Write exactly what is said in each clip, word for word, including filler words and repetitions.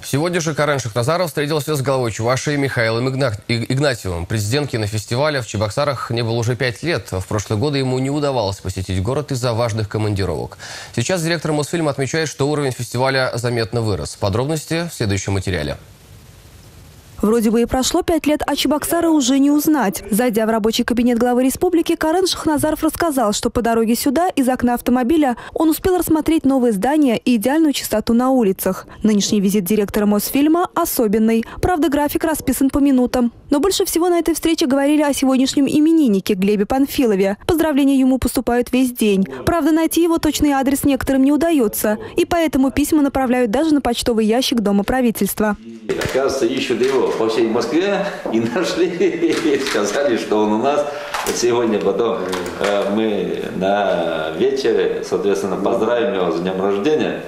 Сегодня же Карен Шахназаров встретился с главой Чувашии Михаилом Игна- Игнатьевым. Президент кинофестиваля в Чебоксарах не был уже пять лет. В прошлые годы ему не удавалось посетить город из-за важных командировок. Сейчас директор Мосфильма отмечает, что уровень фестиваля заметно вырос. Подробности в следующем материале. Вроде бы и прошло пять лет, а Чебоксары уже не узнать. Зайдя в рабочий кабинет главы республики, Карен Шахназаров рассказал, что по дороге сюда из окна автомобиля он успел рассмотреть новые здания и идеальную чистоту на улицах. Нынешний визит директора Мосфильма особенный. Правда, график расписан по минутам. Но больше всего на этой встрече говорили о сегодняшнем имениннике Глебе Панфилове. Поздравления ему поступают весь день. Правда, найти его точный адрес некоторым не удается. И поэтому письма направляют даже на почтовый ящик Дома правительства. Оказывается, ищут его по всей Москве и нашли, и сказали, что он у нас. Вот сегодня потом э, мы на вечере, соответственно, поздравим его с днем рождения.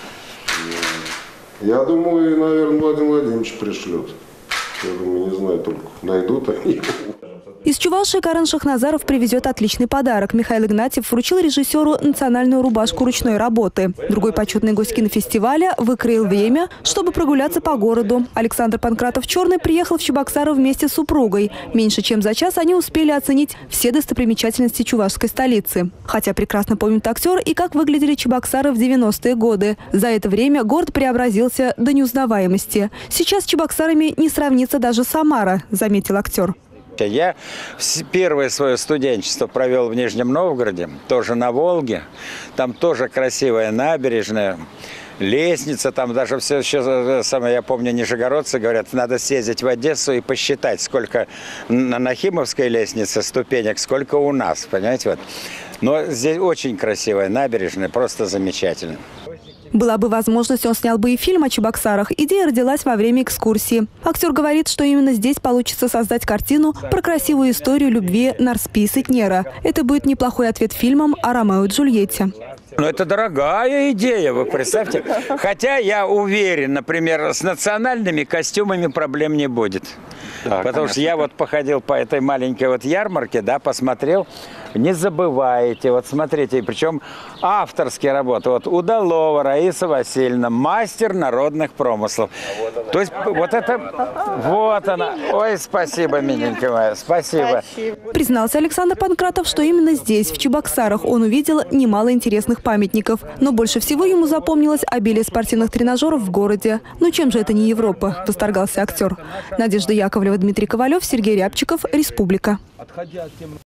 Я думаю, наверное, Владимир Владимирович пришлет. Я думаю, не знаю, только найдут они. Из Чувашии Карен Шахназаров привезет отличный подарок. Михаил Игнатьев вручил режиссеру национальную рубашку ручной работы. Другой почетный гость кинофестиваля выкроил время, чтобы прогуляться по городу. Александр Панкратов-Черный приехал в Чебоксары вместе с супругой. Меньше чем за час они успели оценить все достопримечательности чувашской столицы. Хотя прекрасно помнит актер и как выглядели Чебоксары в девяностые годы. За это время город преобразился до неузнаваемости. Сейчас с Чебоксарами не сравнится даже Самара, заметил актер. Я первое свое студенчество провел в Нижнем Новгороде, тоже на Волге. Там тоже красивая набережная, лестница, там даже все еще, самое, я помню, нижегородцы говорят, надо съездить в Одессу и посчитать, сколько на Нахимовской лестнице ступенек, сколько у нас, понимаете, вот. Но здесь очень красивая набережная, просто замечательно. Была бы возможность, он снял бы и фильм о Чебоксарах. Идея родилась во время экскурсии. Актер говорит, что именно здесь получится создать картину про красивую историю любви Нарспи и Сытнера. Это будет неплохой ответ фильмам о Ромео и Джульетте. Ну, это дорогая идея, вы представьте. Хотя я уверен, например, с национальными костюмами проблем не будет. Да, потому конечно. Что я вот походил по этой маленькой вот ярмарке, да, посмотрел. Не забывайте, вот смотрите, причем авторские работы. Вот Удалова Раиса Васильевна, мастер народных промыслов. Вот То есть вот это, вот она. Ой, спасибо, миленькая моя, спасибо. Признался Александр Панкратов, что именно здесь, в Чебоксарах, он увидел немало интересных памятников. Но больше всего ему запомнилось обилие спортивных тренажеров в городе. Ну чем же это не Европа, восторгался актер. Надежда Яковлева, Дмитрий Ковалев, Сергей Рябчиков, Республика.